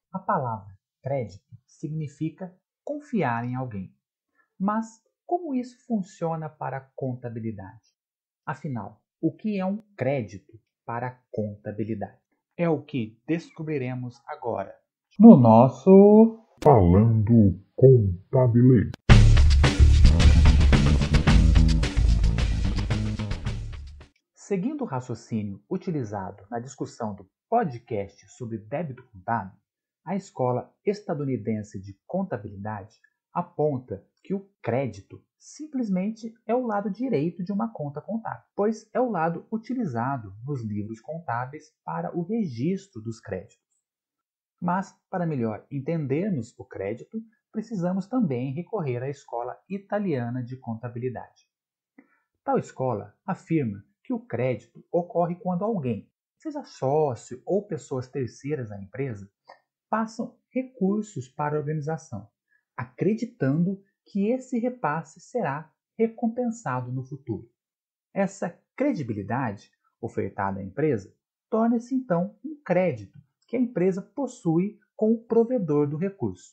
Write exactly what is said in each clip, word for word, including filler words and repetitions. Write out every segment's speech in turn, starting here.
A palavra crédito significa confiar em alguém. Mas como isso funciona para a contabilidade? Afinal, o que é um crédito para a contabilidade? É o que descobriremos agora no nosso Falando Contabilês. Seguindo o raciocínio utilizado na discussão do podcast sobre débito contábil, a Escola Estadunidense de Contabilidade aponta que o crédito simplesmente é o lado direito de uma conta contábil, pois é o lado utilizado nos livros contábeis para o registro dos créditos. Mas, para melhor entendermos o crédito, precisamos também recorrer à Escola Italiana de Contabilidade. Tal escola afirma que o crédito ocorre quando alguém, seja sócio ou pessoas terceiras da empresa, passam recursos para a organização, acreditando que esse repasse será recompensado no futuro. Essa credibilidade ofertada à empresa torna-se então um crédito que a empresa possui com o provedor do recurso.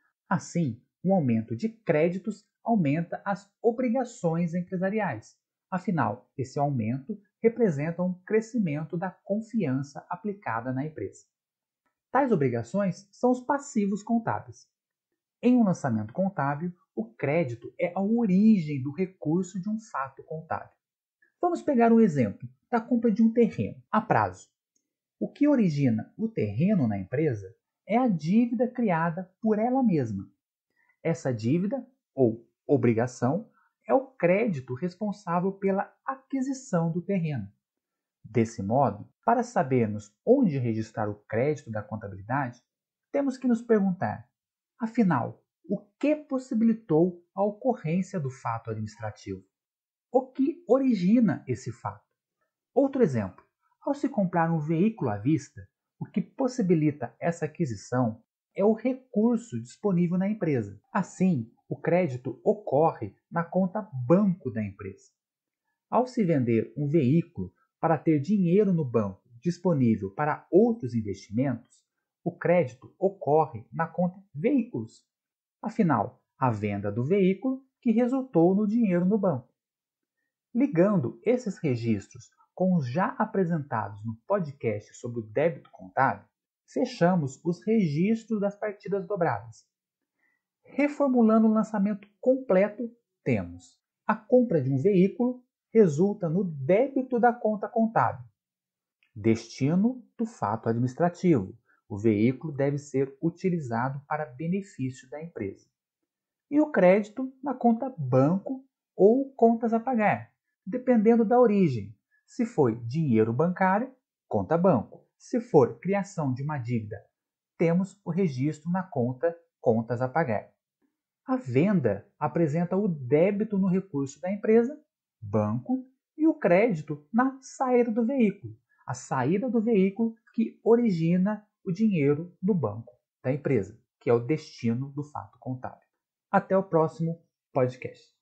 Assim, um aumento de créditos aumenta as obrigações empresariais. Afinal, esse aumento representa um crescimento da confiança aplicada na empresa. Tais obrigações são os passivos contábeis. Em um lançamento contábil, o crédito é a origem do recurso de um fato contábil. Vamos pegar um exemplo da compra de um terreno a prazo. O que origina o terreno na empresa é a dívida criada por ela mesma. Essa dívida, ou obrigação, é o crédito responsável pela aquisição do terreno. Desse modo, para sabermos onde registrar o crédito da contabilidade, temos que nos perguntar: afinal, o que possibilitou a ocorrência do fato administrativo? O que origina esse fato? Outro exemplo: ao se comprar um veículo à vista, o que possibilita essa aquisição é o recurso disponível na empresa. Assim, o crédito ocorre na conta banco da empresa. Ao se vender um veículo para ter dinheiro no banco disponível para outros investimentos, o crédito ocorre na conta veículos. Afinal, a venda do veículo que resultou no dinheiro no banco. Ligando esses registros com os já apresentados no podcast sobre o débito contábil, fechamos os registros das partidas dobradas. Reformulando o lançamento completo, temos: a compra de um veículo resulta no débito da conta contábil. Destino do fato administrativo: o veículo deve ser utilizado para benefício da empresa. E o crédito na conta banco ou contas a pagar, dependendo da origem. Se foi dinheiro bancário, conta banco. Se for criação de uma dívida, temos o registro na conta contas a pagar. A venda apresenta o débito no recurso da empresa, banco, e o crédito na saída do veículo, a saída do veículo que origina o dinheiro no banco da empresa, que é o destino do fato contábil. Até o próximo podcast.